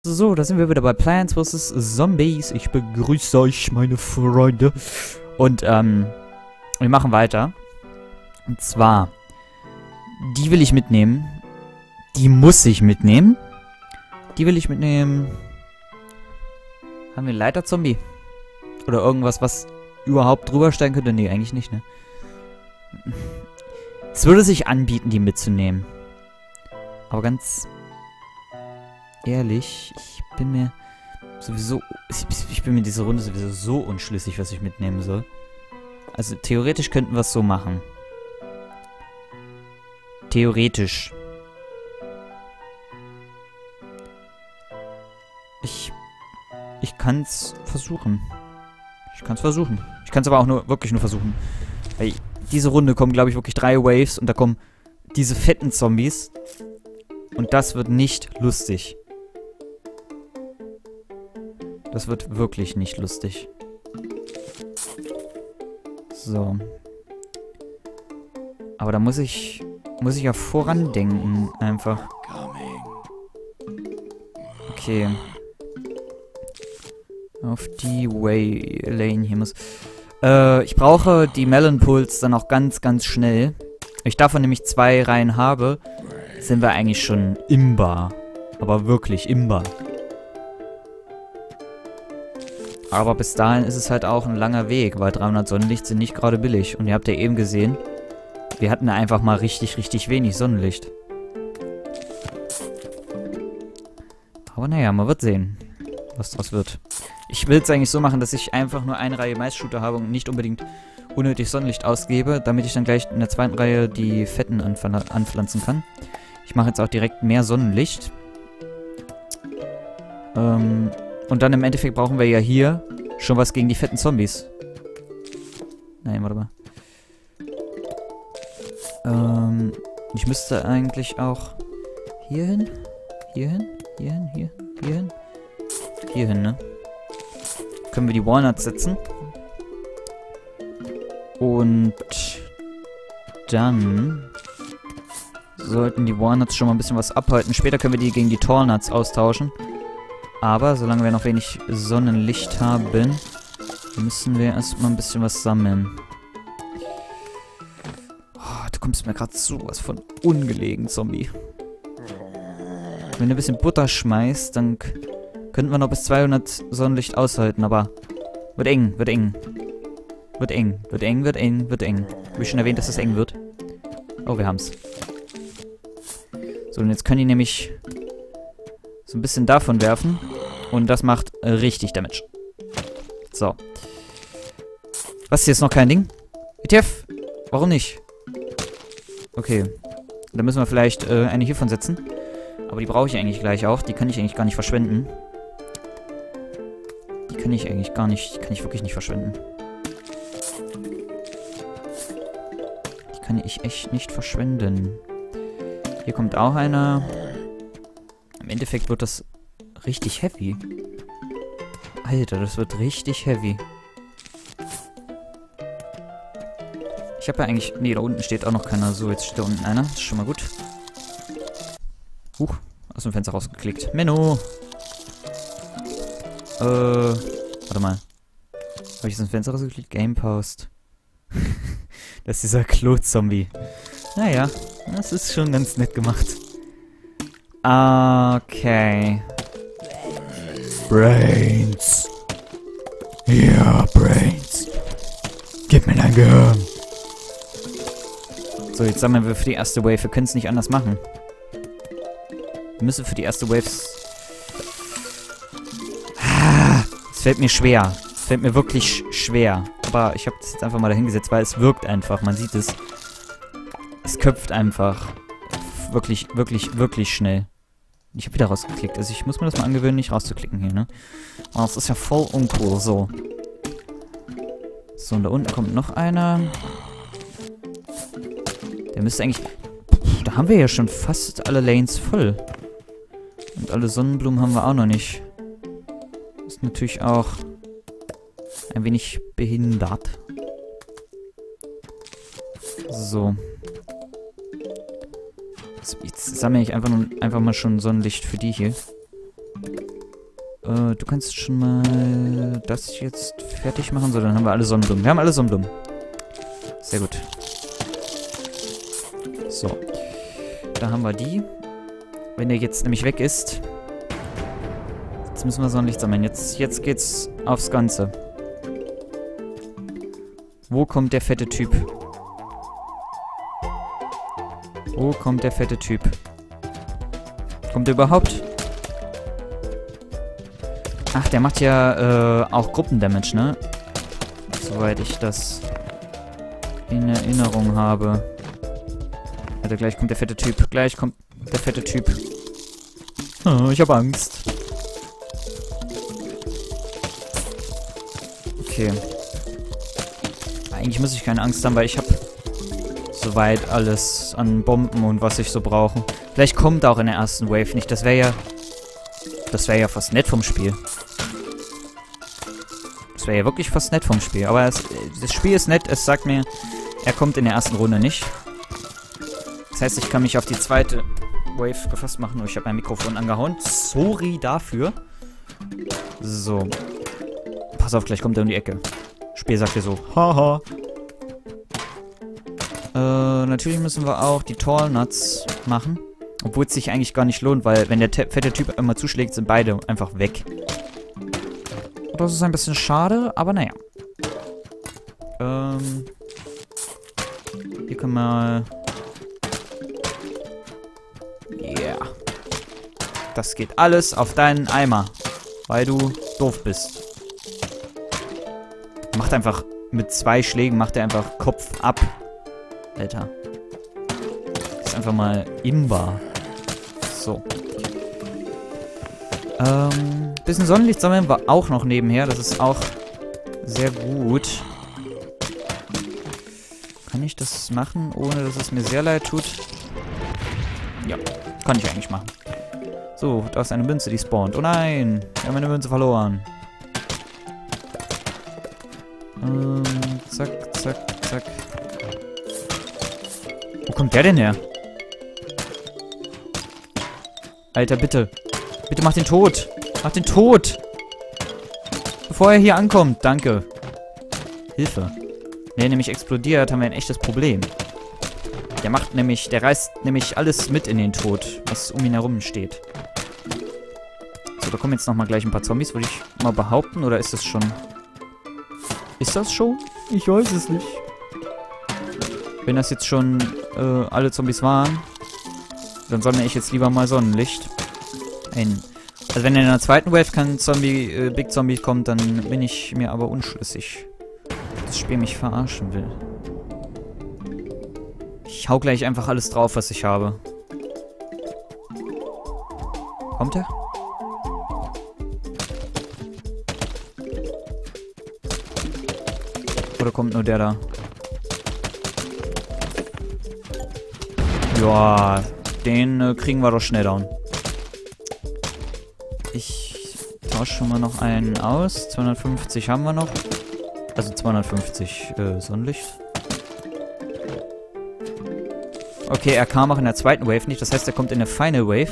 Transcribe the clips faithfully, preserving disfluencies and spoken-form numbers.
So, da sind wir wieder bei Plants versus. Zombies. Ich begrüße euch, meine Freunde. Und, ähm, wir machen weiter. Und zwar, die will ich mitnehmen. Die muss ich mitnehmen. Die will ich mitnehmen. Haben wir einen Leiter-Zombie? Oder irgendwas, was überhaupt drüber steigen könnte? Nee, eigentlich nicht, ne? Es würde sich anbieten, die mitzunehmen. Aber ganz ehrlich, ich bin mir sowieso, ich, ich bin mir diese Runde sowieso so unschlüssig, was ich mitnehmen soll. Also theoretisch könnten wir es so machen. Theoretisch. Ich, ich kann es versuchen. Ich kann es versuchen. Ich kann es aber auch nur, wirklich nur versuchen. Weil diese Runde kommen, glaube ich, wirklich drei Waves und da kommen diese fetten Zombies. Und das wird nicht lustig. Das wird wirklich nicht lustig. So. Aber da muss ich, muss ich ja vorandenken, einfach. Okay. Auf die Way Lane hier muss. Äh, ich brauche die Melon Pulse dann auch ganz, ganz schnell. Wenn ich davon nämlich zwei Reihen habe, sind wir eigentlich schon imbar. Aber wirklich imbar. Aber bis dahin ist es halt auch ein langer Weg, weil dreihundert Sonnenlicht sind nicht gerade billig. Und ihr habt ja eben gesehen, wir hatten einfach mal richtig, richtig wenig Sonnenlicht. Aber naja, man wird sehen, was das wird. Ich will es eigentlich so machen, dass ich einfach nur eine Reihe Maisshooter habe und nicht unbedingt unnötig Sonnenlicht ausgebe, damit ich dann gleich in der zweiten Reihe die Fetten anpflanzen kann. Ich mache jetzt auch direkt mehr Sonnenlicht. Ähm, und dann im Endeffekt brauchen wir ja hier schon was gegen die fetten Zombies. Nein, warte mal. Ähm, ich müsste eigentlich auch hier hin, hier hin, hier hin, hier, hier hin, hier hin, ne? Können wir die Walnuts setzen. Und dann sollten die Walnuts schon mal ein bisschen was abhalten. Später können wir die gegen die Tallnuts austauschen. Aber solange wir noch wenig Sonnenlicht haben, müssen wir erstmal ein bisschen was sammeln. Oh, du kommst mir gerade sowas von ungelegen, Zombie. Wenn du ein bisschen Butter schmeißt, dann könnten wir noch bis zweihundert Sonnenlicht aushalten, aber wird eng, wird eng. Wird eng, wird eng, wird eng, wird eng. Habe ich schon erwähnt, dass es eng wird? Oh, wir haben's. So, und jetzt können die nämlich so ein bisschen davon werfen. Und das macht äh, richtig Damage. So. Was, hier ist noch kein Ding? E T F? Warum nicht? Okay. Dann müssen wir vielleicht äh, eine hiervon setzen. Aber die brauche ich eigentlich gleich auch. Die kann ich eigentlich gar nicht verschwenden. Die kann ich eigentlich gar nicht, die kann ich wirklich nicht verschwenden. Die kann ich echt nicht verschwenden. Hier kommt auch einer. Im Endeffekt wird das richtig heavy. Alter, das wird richtig heavy. Ich habe ja eigentlich... Nee, da unten steht auch noch keiner. So, jetzt steht da unten einer. Das ist schon mal gut. Huch, aus dem Fenster rausgeklickt. Menno! Äh, warte mal. Habe ich aus dem Fenster rausgeklickt? Game Post. Das ist dieser Klo-Zombie. Naja, das ist schon ganz nett gemacht. Okay. Brains. Ja, Brains. Gib mir dein Gehirn. So, jetzt sammeln wir für die erste Wave. Wir können es nicht anders machen. Wir müssen für die erste Wave... Es fällt mir schwer. Es fällt mir wirklich schwer. Aber ich habe das jetzt einfach mal dahingesetzt, weil es wirkt einfach. Man sieht es. Es köpft einfach. Wirklich, wirklich, wirklich schnell. Ich habe wieder rausgeklickt. Also ich muss mir das mal angewöhnen, nicht rauszuklicken hier, ne? Oh, das ist ja voll uncool. So. So, und da unten kommt noch einer. Der müsste eigentlich... Da haben wir ja schon fast alle Lanes voll. Und alle Sonnenblumen haben wir auch noch nicht. Ist natürlich auch ein wenig behindert. So. Jetzt, jetzt sammle ich einfach, nur, einfach mal schon Sonnenlicht für die hier. Äh, du kannst schon mal das jetzt fertig machen. So, dann haben wir alle Sonnenblumen. Wir haben alle Sonnenblumen. Sehr gut. So. Da haben wir die. Wenn der jetzt nämlich weg ist. Jetzt müssen wir Sonnenlicht sammeln. Jetzt, jetzt geht's aufs Ganze. Wo kommt der fette Typ? Wo kommt der fette Typ? Kommt er überhaupt? Ach, der macht ja äh, auch Gruppendamage, ne? Soweit ich das in Erinnerung habe. Also gleich kommt der fette Typ. Gleich kommt der fette Typ. Oh, ich habe Angst. Okay. Eigentlich muss ich keine Angst haben, weil ich habe soweit alles an Bomben und was ich so brauche. Vielleicht kommt auch in der ersten Wave nicht. Das wäre ja... Das wäre ja fast nett vom Spiel. Das wäre ja wirklich fast nett vom Spiel. Aber es, das Spiel ist nett. Es sagt mir, er kommt in der ersten Runde nicht. Das heißt, ich kann mich auf die zweite Wave gefasst machen. Oh, ich habe mein Mikrofon angehauen. Sorry dafür. So. Pass auf, gleich kommt er um die Ecke. Spiel sagt dir so, haha. Äh, natürlich müssen wir auch die Tall Nuts machen. Obwohl es sich eigentlich gar nicht lohnt, weil wenn der fette Typ einmal zuschlägt, sind beide einfach weg. Das ist ein bisschen schade, aber naja. Ähm. Hier können wir... Yeah. Das geht alles auf deinen Eimer. Weil du doof bist. Macht einfach mit zwei Schlägen, macht er einfach Kopf ab. Alter. Das ist einfach mal imbar. So. Ähm, bisschen Sonnenlicht sammeln wir auch noch nebenher. Das ist auch sehr gut. Kann ich das machen, ohne dass es mir sehr leid tut? Ja, kann ich eigentlich machen. So, da ist eine Münze, die spawnt. Oh nein, wir haben eine Münze verloren. Ähm, zack, zack, zack. Wo kommt der denn her? Alter, bitte. Bitte mach den tot. Mach den tot. Bevor er hier ankommt. Danke. Hilfe. Wenn er nämlich explodiert, haben wir ein echtes Problem. Der macht nämlich, der reißt nämlich alles mit in den Tod, was um ihn herum steht. So, da kommen jetzt nochmal gleich ein paar Zombies, würde ich mal behaupten. Oder ist das schon... Ist das schon? Ich weiß es nicht. Wenn das jetzt schon äh, alle Zombies waren, dann sammle ich jetzt lieber mal Sonnenlicht. Ein. Also wenn in der zweiten Wave kein Zombie, äh, Big Zombie kommt, dann bin ich mir aber unschlüssig. Das Spiel mich verarschen will. Ich hau gleich einfach alles drauf, was ich habe. Kommt er? Oder kommt nur der da? Ja, den äh, kriegen wir doch schnell down. Ich tausche schon mal noch einen aus. zweihundertfünfzig haben wir noch. Also zweihundertfünfzig äh, Sonnenlicht. Okay, er kam auch in der zweiten Wave nicht. Das heißt, er kommt in der Final Wave.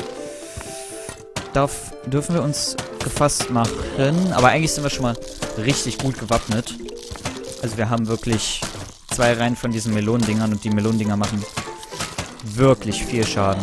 Darauf dürfen wir uns gefasst machen. Aber eigentlich sind wir schon mal richtig gut gewappnet. Also wir haben wirklich zwei Reihen von diesen Melonendingern. Und die Melonendinger machen wirklich viel Schaden.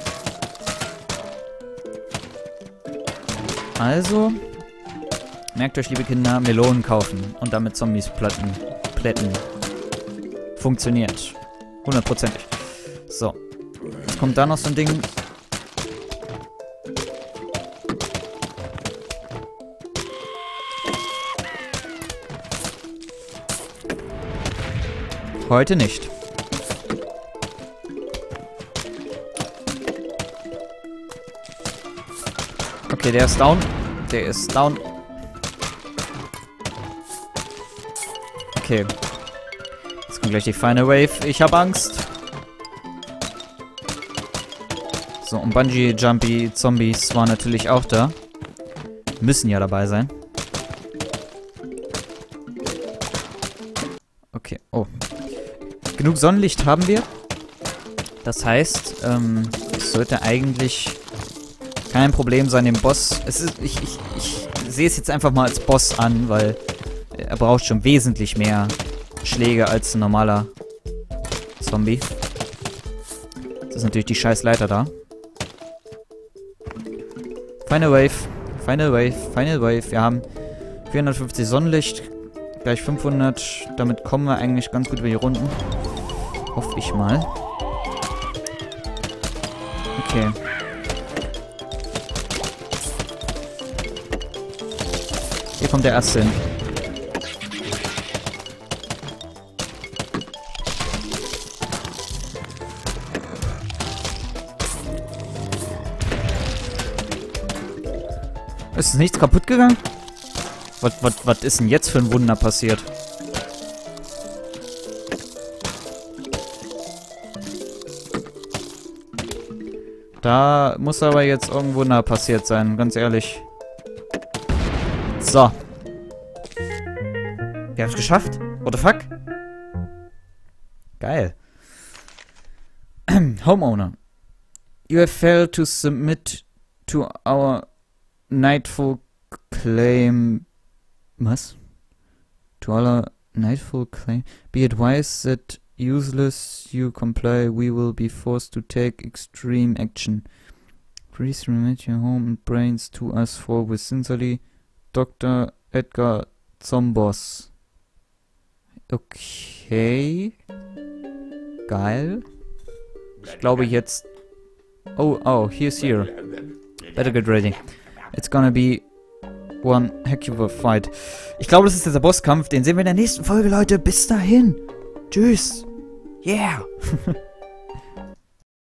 Also, merkt euch, liebe Kinder, Melonen kaufen und damit Zombies platten, plätten. Funktioniert. Hundertprozentig. So. Jetzt kommt da noch so ein Ding. Heute nicht. Okay, der ist down. Der ist down. Okay. Jetzt kommt gleich die Final Wave. Ich habe Angst. So, und Bungee-Jumpy-Zombies waren natürlich auch da. Müssen ja dabei sein. Okay, oh. Genug Sonnenlicht haben wir. Das heißt, ähm, es sollte eigentlich kein Problem sein, den Boss... Es ist, ich, ich, ich sehe es jetzt einfach mal als Boss an, weil er braucht schon wesentlich mehr Schläge als ein normaler Zombie. Das ist natürlich die scheiß Leiter da. Final Wave. Final Wave. Final Wave. Wir haben vierhundertfünfzig Sonnenlicht. Gleich fünfhundert. Damit kommen wir eigentlich ganz gut über die Runden. Hoffe ich mal. Okay. Hier kommt der erste hin. Ist nichts kaputt gegangen? Was, was, was ist denn jetzt für ein Wunder passiert? Da muss aber jetzt irgendein Wunder passiert sein, ganz ehrlich. So. Wir haben es geschafft. What the fuck? Geil. Homeowner. You have failed to submit to our Nightfall claim. Was? To our Nightfall claim. Be advised that useless you comply, we will be forced to take extreme action. Please remit your home and brains to us for with sincerely Doktor Edgar Zombos. Okay. Geil. Ich glaube jetzt... Oh, oh, he's here. Better get ready. It's gonna be one heck of a fight. Ich glaube, das ist der Bosskampf. Den sehen wir in der nächsten Folge, Leute. Bis dahin. Tschüss. Yeah.